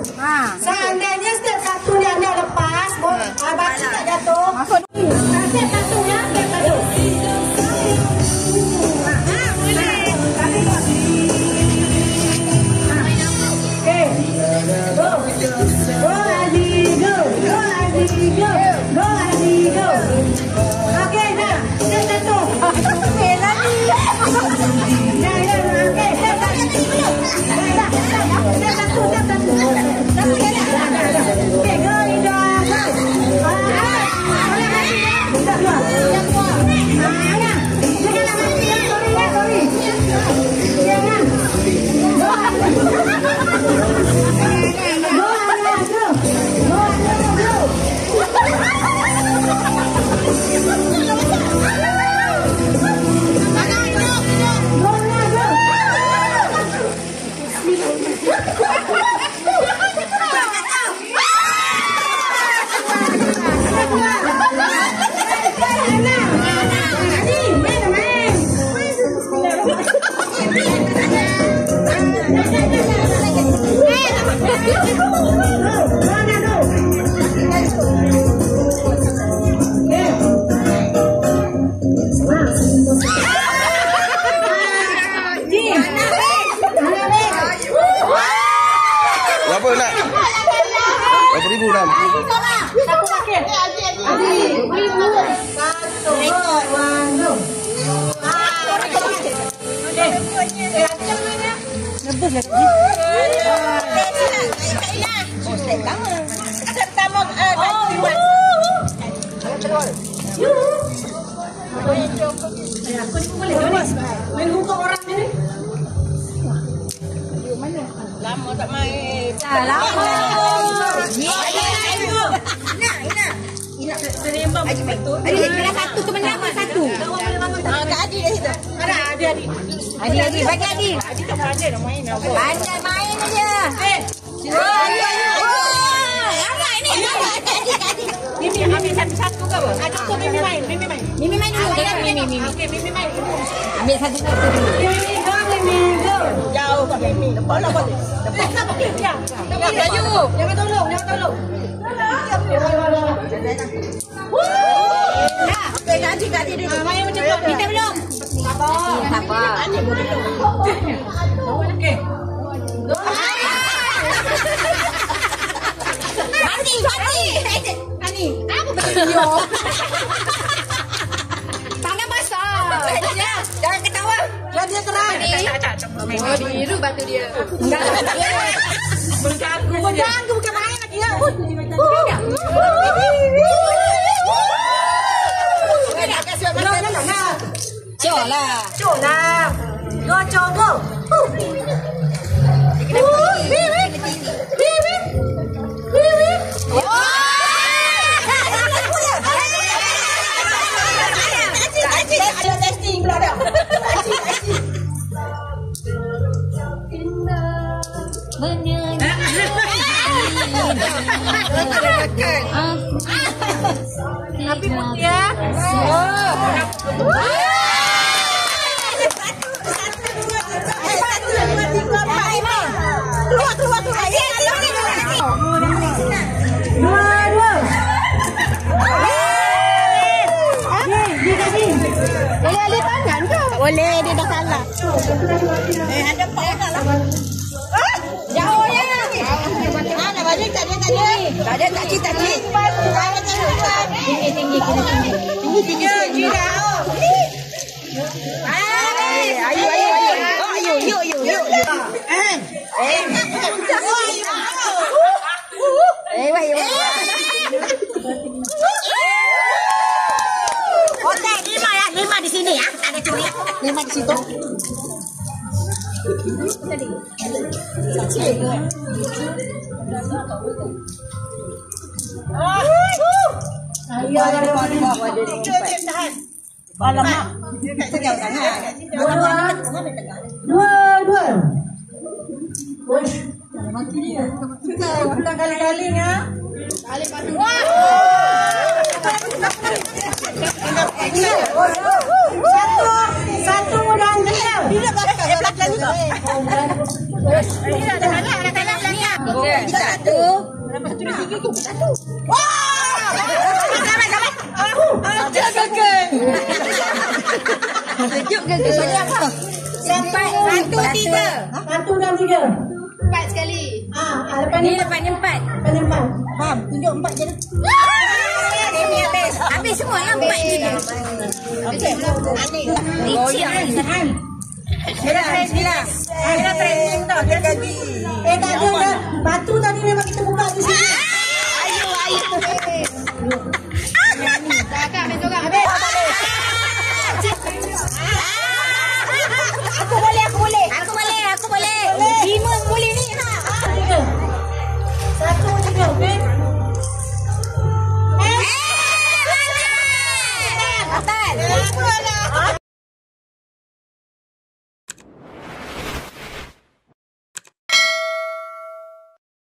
Seandainya step satu yang dia lepas, batu tak jatuh. Masuk. Step satu ya, step satu. Go Adi, go. Go Adi, go. Go Adi, go. Okey, dah. Step satu. Okey, lagi. Okey, step satu. Step satu, step satu. Okey, go Ida. Berapa nak? Berapa ribu dah? Satu paket. Adi. Nebus lagi. Aku ni boleh main hukum orang ni. Lama tak main. Dah lama. Ina serimbang betul. Adi kena satu tu menang satu. Kak Adi dah situ. Ada Adi. Adi bagi Adi. Adi tak pandai dah main. Pandai main aja. Mimi ambil satu-satu ke apa? Ada tu Mimi main. Mimi main dulu. Mimi. Okey, Mimi main dulu. Ambil satu-satu dulu. Mimi go. Jauh kat Mimi. Lepas lah boleh. Lepas lah boleh. Ya. Laju. Jangan tolong. Okey, Kak Adi dulu. Main macam tu. Kita belum. Sabar. Okey. Ani, apa betul? Tangan basah. Jangan ketawa. Dia terang. Oh, biru batu dia. Enggak. Mengganggu bukan main lagi ya. Cola. Go. Testing pula dah. Tapi putih ya. Boleh, dia dah kalah. Ada empat orang lah. Jauh ya. Mana balik tak ada. Tak ada tak cik. Tinggi. Tinggi dah. Ayo. Hotel 5 di sini ya. Tak ada curi. 5 di situ. Tadi. Ayo ada bawah dia. Tahan. Alamak. Sejauh tangan. Dua. Mati dia. Kita kali-kali ya. Kali padu. Satu dan dia. Dia belakang juga. Ini ada tangan belakang. Satu. Lepas satu lagi tu. Satu. Wah! Sampai. Jaga ke? Sejuk ke? Bagi apa? Sampai 1, 3. 1 dan 3. 4 sekali. Lepas ni 4. Faham? Tunjuk 4 je lah. Ini habis. Habis semua lah 4 je dia. Okey. Goyang ni. Sila. Training tau.